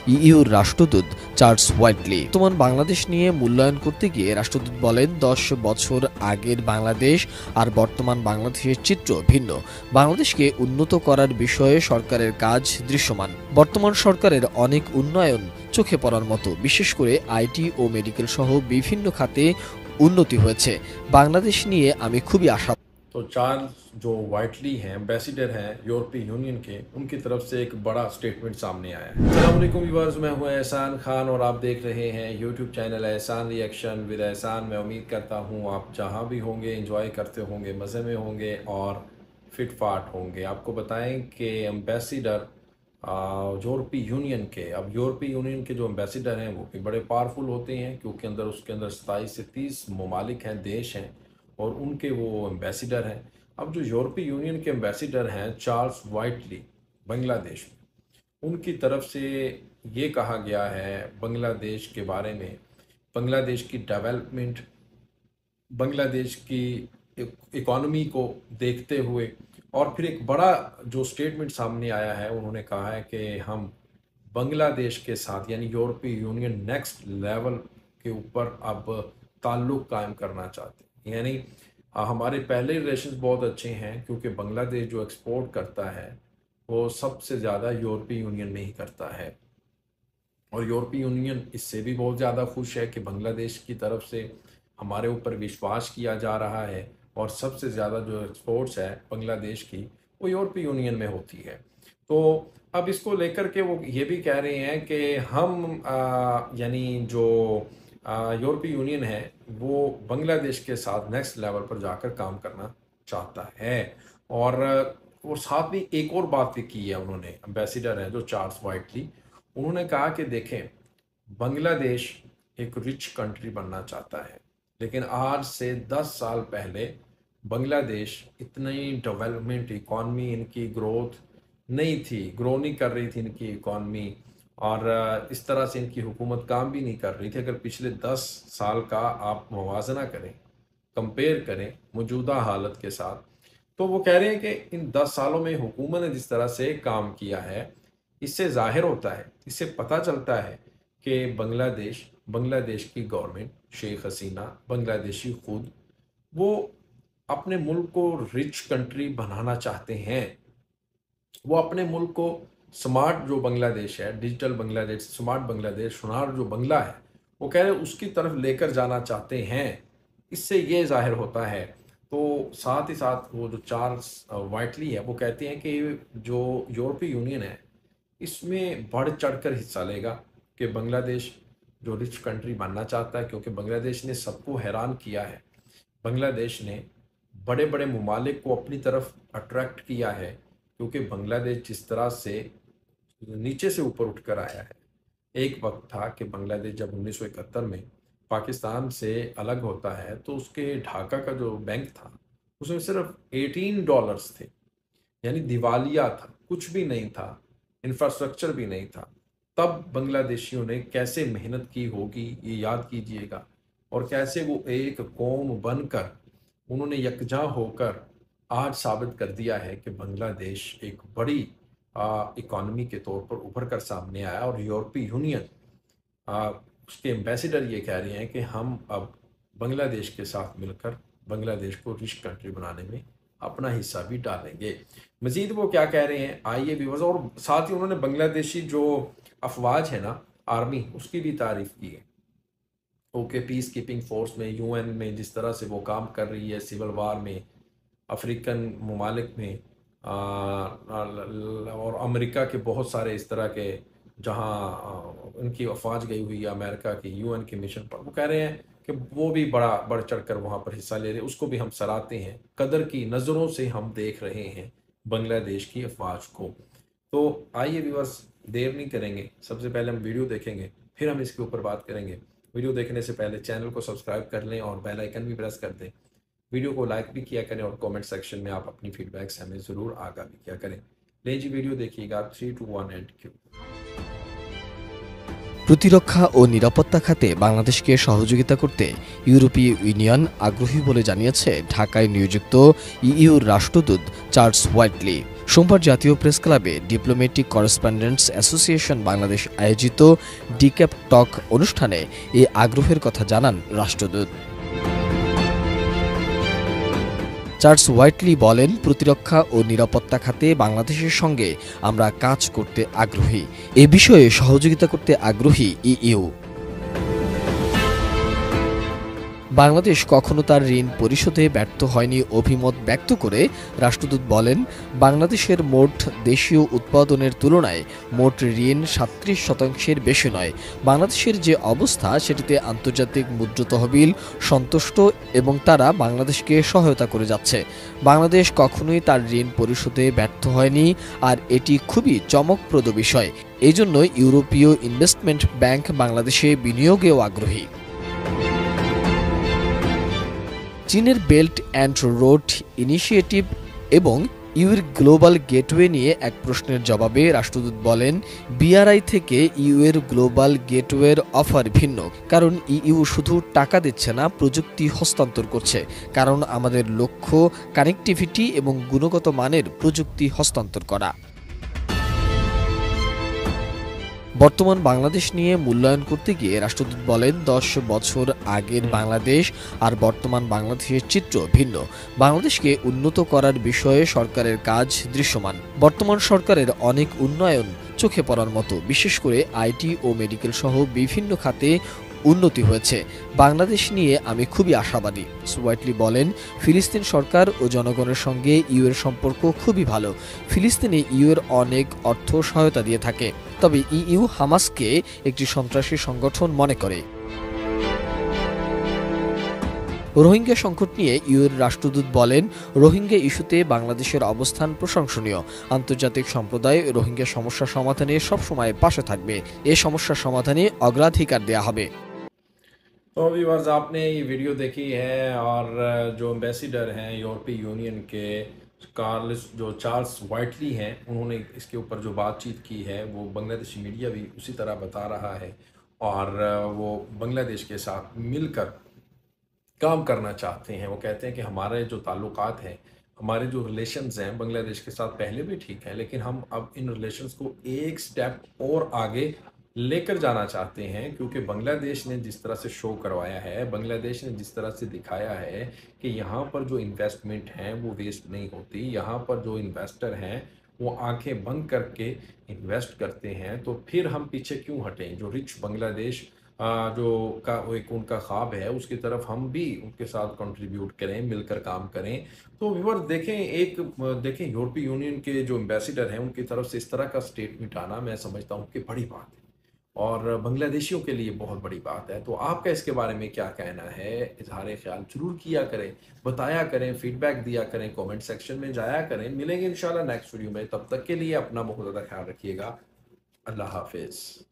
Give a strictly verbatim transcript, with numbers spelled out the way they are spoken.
ইইউর রাষ্ট্রদূত Charles Whiteley. বর্তমান বাংলাদেশ নিয়ে মূল্যায়ন করতে গিয়ে রাষ্ট্রদূত বলেন, দশ বছর আগের বাংলাদেশ আর বর্তমান বাংলাদেশের চিত্র ভিন্ন। বাংলাদেশকে উন্নত করার বিষয়ে সরকারের কাজ দৃশ্যমান। বর্তমান সরকারের অনেক উন্নয়ন চোখে পড়ার মতো, বিশেষ করে আইটি ও মেডিকেল সহ বিভিন্ন খাতে উন্নতি হয়েছে। বাংলাদেশ নিয়ে আমি খুবই আশা। तो चार्ल्स जो वाइटली हैं, एम्बेसडर हैं यूरोपीय यूनियन के, उनकी तरफ से एक बड़ा स्टेटमेंट सामने आया है। अस्सलाम वालेकुम व्यूअर्स, मैं हूं एहसान खान और आप देख रहे हैं YouTube channel Ehsan reaction with Ehsan. मैं उम्मीद करता हूं आप जहां भी होंगे एंजॉय करते होंगे, मज़े में होंगे और फिट फाट होंगे। आपको बताएं कि एम्बेसडर यूरोपीय यूनियन के, अब यूरोपीय यूनियन के जो एम्बेसडर हैं वो भी बड़े पावरफुल होते हैं, क्योंकि अंदर उसके अंदर सताईस से तीस ममालिक हैं, देश हैं और उनके वो एम्बेसडर हैं। अब जो यूरोपीय यूनियन के एम्बेसडर हैं चार्ल्स वाइटली बांग्लादेश में, उनकी तरफ से ये कहा गया है बांग्लादेश के बारे में, बांग्लादेश की डेवलपमेंट, बांग्लादेश की इकॉनमी को देखते हुए, और फिर एक बड़ा जो स्टेटमेंट सामने आया है, उन्होंने कहा है कि हम बांग्लादेश के साथ यानी यूरोपीय यूनियन नेक्स्ट लेवल के ऊपर अब ताल्लुक़ कायम करना चाहते हैं। यानी हमारे पहले रिलेशंस बहुत अच्छे हैं, क्योंकि बांग्लादेश जो एक्सपोर्ट करता है वो सबसे ज़्यादा यूरोपीय यूनियन में ही करता है, और यूरोपीय यूनियन इससे भी बहुत ज़्यादा खुश है कि बांग्लादेश की तरफ से हमारे ऊपर विश्वास किया जा रहा है, और सबसे ज़्यादा जो एक्सपोर्ट्स है बांग्लादेश की वो यूरोपीय यूनियन में होती है। तो अब इसको लेकर के वो ये भी कह रहे हैं कि हम यानी जो यूरोपीय यूनियन है वो बांग्लादेश के साथ नेक्स्ट लेवल पर जाकर काम करना चाहता है। और और साथ में एक और बात भी की है उन्होंने, एम्बेसडर हैं जो चार्ल्स वाइटली, उन्होंने कहा कि देखें, बांग्लादेश एक रिच कंट्री बनना चाहता है, लेकिन आज से दस साल पहले बांग्लादेश इतनी डेवलपमेंट, इकॉनमी इनकी ग्रोथ नहीं थी, ग्रो नहीं कर रही थी इनकी इकॉनमी, और इस तरह से इनकी हुकूमत काम भी नहीं कर रही थी। अगर पिछले दस साल का आप मुवाजना करें, कंपेयर करें मौजूदा हालत के साथ, तो वो कह रहे हैं कि इन दस सालों में हुकूमत ने जिस तरह से काम किया है, इससे जाहिर होता है, इससे पता चलता है कि बांग्लादेश बांग्लादेश की गवर्नमेंट, शेख हसीना, बांग्लादेशी खुद, वो अपने मुल्क को रिच कंट्री बनाना चाहते हैं। वो अपने मुल्क को स्मार्ट जो बांग्लादेश है, डिजिटल बांग्लादेश, स्मार्ट बांग्लादेश, सुनार जो बंगला है, वो कह रहे हैं उसकी तरफ लेकर जाना चाहते हैं। इससे ये जाहिर होता है। तो साथ ही साथ वो जो चार्ल्स वाइटली है वो कहते हैं कि जो यूरोपीय यूनियन है इसमें बढ़ चढ़कर हिस्सा लेगा, कि बांग्लादेश जो रिच कंट्री बनना चाहता है, क्योंकि बांग्लादेश ने सबको हैरान किया है। बांग्लादेश ने बड़े बड़े ममालिक को अपनी तरफ अट्रैक्ट किया है, क्योंकि बांग्लादेश जिस तरह से नीचे से ऊपर उठकर आया है। एक वक्त था कि बांग्लादेश जब उन्नीस सौ इकहत्तर में पाकिस्तान से अलग होता है, तो उसके ढाका का जो बैंक था उसमें सिर्फ अठारह डॉलर्स थे, यानी दिवालिया था, कुछ भी नहीं था, इंफ्रास्ट्रक्चर भी नहीं था। तब बांग्लादेशियों ने कैसे मेहनत की होगी ये याद कीजिएगा, और कैसे वो एक कौम बनकर उन्होंने यकजा होकर आज साबित कर दिया है कि बांग्लादेश एक बड़ी इकॉनमी के तौर पर उभर कर सामने आया। और यूरोपीय यूनियन उसके एम्बेसडर ये कह रहे हैं कि हम अब बांग्लादेश के साथ मिलकर बांग्लादेश को रिच कंट्री बनाने में अपना हिस्सा भी डालेंगे। मज़ीद वो क्या कह रहे हैं आइए भी, और साथ ही उन्होंने बांग्लादेशी जो अफवाज है ना, आर्मी, उसकी भी तारीफ़ की है। ओके, पीस कीपिंग फोर्स में, यूएन में जिस तरह से वो काम कर रही है, सिविल वार में, अफ्रीकन ममालिक में, आ, और अमेरिका के बहुत सारे इस तरह के जहाँ उनकी अफवाज गई हुई है, अमेरिका की यूएन के मिशन पर, वो कह रहे हैं कि वो भी बड़ा बढ़ चढ़ कर वहाँ पर हिस्सा ले रहे हैं। उसको भी हम सराहते हैं, कदर की नज़रों से हम देख रहे हैं बांग्लादेश की अफवाज को। तो आइए व्यूअर्स, देर नहीं करेंगे, सबसे पहले हम वीडियो देखेंगे, फिर हम इसके ऊपर बात करेंगे। वीडियो देखने से पहले चैनल को सब्सक्राइब कर लें और बेल आइकन भी प्रेस कर दें। वीडियो को लाइक भी किया करें, और कमेंट सेक्शन में आप अपनी फीडबैक से हमें ज़रूर आगाह भी किया करें। ले जी, वीडियो देखिएगा। Three two one and cue. প্রতিরক্ষা ও নিরাপত্তা খাতে বাংলাদেশকে সহযোগিতা করতে ইউরোপীয় ইউনিয়ন আগ্রহী বলে জানিয়েছে ঢাকায় নিয়োজিত ইইউর রাষ্ট্রদূত চার্লস হোয়াইটলি। সোমবার জাতীয় প্রেস ক্লাবে ডিপ্লোম্যাটিক করেসপন্ডেন্টস অ্যাসোসিয়েশন বাংলাদেশ আয়োজিত ডিক্যাপ টক অনুষ্ঠানে এই আগ্রহের কথা জানান রাষ্ট্রদূত। চার্লস হোয়াইটলি বলেন, প্রতিরক্ষা ও নিরাপত্তা খাতে বাংলাদেশের সঙ্গে আমরা কাজ করতে আগ্রহী। এ বিষয়ে সহযোগিতা করতে আগ্রহী ইইউ। বাংলাদেশ কখনো তার ঋণ পরিশোধে ব্যর্থ হয়নি অভিমত ব্যক্ত করে রাষ্ট্রদূত বলেন, বাংলাদেশের মোট দেশীয় উৎপাদনের তুলনায় মোট ঋণ সাতত্রিশ শতাংশের বেশি নয়। বাংলাদেশের যে অবস্থা সেটিতে আন্তর্জাতিক মুদ্রা তহবিল সন্তুষ্ট এবং তারা বাংলাদেশকে সহায়তা করে যাচ্ছে। বাংলাদেশ কখনোই তার ঋণ পরিশোধে ব্যর্থ হয়নি, আর এটি খুবই চমকপ্রদ বিষয়। এজন্য ইউরোপীয় ইনভেস্টমেন্ট ব্যাংক বাংলাদেশে বিনিয়োগেও আগ্রহী। চীনের বেল্ট অ্যান্ড রোড ইনিশিয়েটিভ এবং ইউর গ্লোবাল গেটওয়ে নিয়ে এক প্রশ্নের জবাবে রাষ্ট্রদূত বলেন, বিআরআই থেকে ইউ এর গ্লোবাল গেটওয়ের অফার ভিন্ন, কারণ ইইউ শুধু টাকা দিচ্ছে না, প্রযুক্তি হস্তান্তর করছে। কারণ আমাদের লক্ষ্য কানেক্টিভিটি এবং গুণগত মানের প্রযুক্তি হস্তান্তর করা। বর্তমান বাংলাদেশ নিয়ে মূল্যায়ন করতে গিয়ে রাষ্ট্রদূত বলেন, দশ বছর আগের বাংলাদেশ আর বর্তমান বাংলাদেশের চিত্র ভিন্ন। বাংলাদেশকে উন্নত করার বিষয়ে সরকারের কাজ দৃশ্যমান। বর্তমান সরকারের অনেক উন্নয়ন চোখে পড়ার মতো, বিশেষ করে আইটি ও মেডিকেল সহ বিভিন্ন খাতে উন্নতি হয়েছে। বাংলাদেশ নিয়ে আমি খুবই আশাবাদী। হোয়াইটলি বলেন, ফিলিস্তিন সরকার ও জনগণের সঙ্গে ইউ এর সম্পর্ক খুবই ভালো। ফিলিস্তিনে ইউ এর অনেক অর্থ সহায়তা দিয়ে থাকে, তবে ইইউ হামাসকে একটি সন্ত্রাসী সংগঠন মনে করে। রোহিঙ্গা সংকট নিয়ে ইউএর রাষ্ট্রদূত বলেন, রোহিঙ্গা ইস্যুতে বাংলাদেশের অবস্থান প্রশংসনীয়। আন্তর্জাতিক সম্প্রদায় রোহিঙ্গা সমস্যা সমাধানে সবসময় পাশে থাকবে। এ সমস্যা সমাধানে অগ্রাধিকার দেয়া হবে। तो व्यूअर्स, आपने ये वीडियो देखी है, और जो एम्बेसडर हैं यूरोपीय यूनियन के कार्ल्स जो चार्ल्स वाइटली हैं, उन्होंने इसके ऊपर जो बातचीत की है वो बांग्लादेशी मीडिया भी उसी तरह बता रहा है, और वो बांग्लादेश के साथ मिलकर काम करना चाहते हैं। वो कहते हैं कि हमारे जो ताल्लुकात हैं, हमारे जो रिलेशंस हैं बांग्लादेश के साथ पहले भी ठीक है, लेकिन हम अब इन रिलेशंस को एक स्टेप और आगे लेकर जाना चाहते हैं, क्योंकि बांग्लादेश ने जिस तरह से शो करवाया है, बांग्लादेश ने जिस तरह से दिखाया है कि यहाँ पर जो इन्वेस्टमेंट हैं वो वेस्ट नहीं होती, यहाँ पर जो इन्वेस्टर हैं वो आंखें बंद करके इन्वेस्ट करते हैं, तो फिर हम पीछे क्यों हटें। जो रिच बांग्लादेश जो का एक उनका ख्वाब है, उसकी तरफ हम भी उनके साथ कंट्रीब्यूट करें, मिलकर काम करें। तो व्यूअर्स देखें, एक देखें यूरोपीय यूनियन के जो एम्बेसडर हैं उनकी तरफ से इस तरह का स्टेटमेंट आना, मैं समझता हूँ कि बड़ी बात है और बांग्लादेशियों के लिए बहुत बड़ी बात है। तो आपका इसके बारे में क्या कहना है, इजहार ख्याल जरूर किया करें, बताया करें, फीडबैक दिया करें, कमेंट सेक्शन में जाया करें। मिलेंगे इंशाल्लाह नेक्स्ट वीडियो में, तब तक के लिए अपना बहुत ज़्यादा ख्याल रखिएगा। अल्लाह हाफिज़।